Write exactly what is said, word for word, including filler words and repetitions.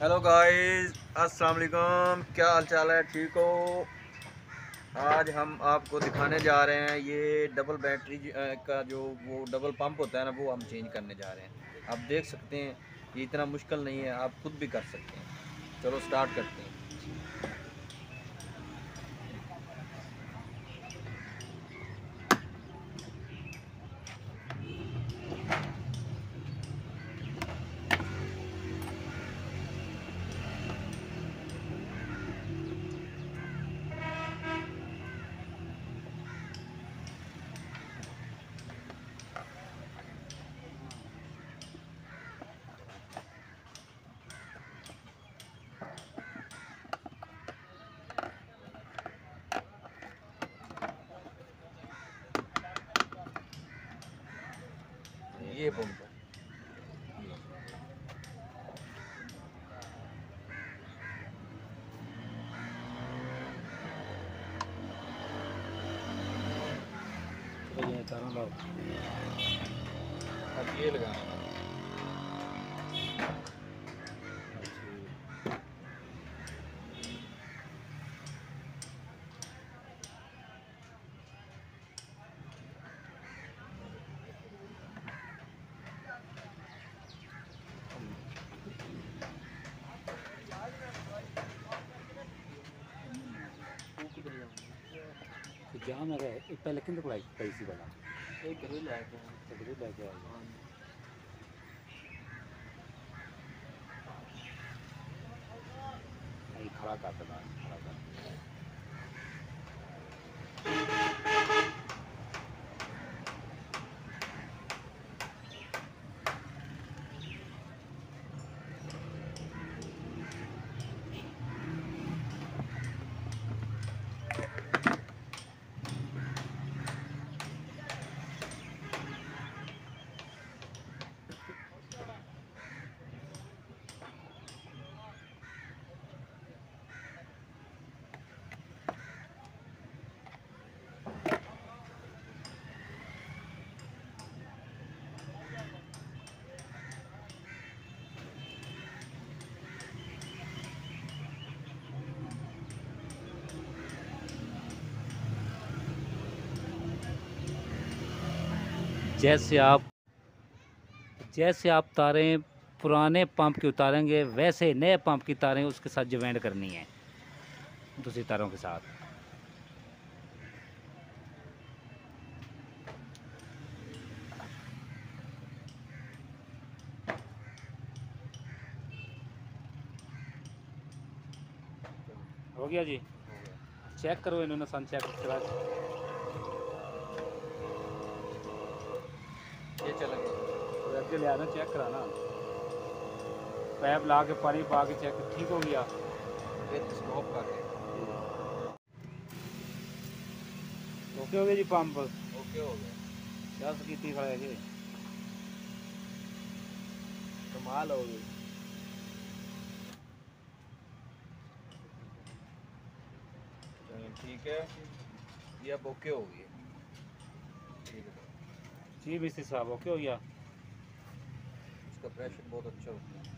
Hello guys, अस्सलाम वालेकुम। क्या हाल चाल है? ठीक हो? आज हम आपको दिखाने जा रहे हैं ये डबल बैटरी का जो वो डबल पंप होता है ना, वो हम चेंज करने जा रहे हैं। आप देख सकते हैं ये इतना मुश्किल नहीं है, आप खुद भी कर सकते हैं। चलो स्टार्ट करते हैं। ये पंप है। अब ये लगाना है। जाम है पहले किंद को पई सी वाला एक ग्रिल है क्या? तकरीर लेके आया नहीं खड़ा कर देना खड़ा कर जैसे आप जैसे आप तारें पुराने पंप की उतारेंगे वैसे नए पंप की तारें उसके साथ ज्वाइन करनी है दूसरी तारों के साथ। हो गया जी, चेक करो इन्होंने सन चेक करा ये चला गया। अगे ले आना चेक कराना पैप ला के पानी पा के चेक ठीक हो गया। स्टॉप कर दे। ओके हो गया जी पंप ओके हो गया। दस की खड़ा है जी कमाल हो गई। ठीक है, ये अब ओके हो गई। ठीक है जी मिस्त्री साहब ओके हो गया। इसका प्रेशर बहुत अच्छा होता है।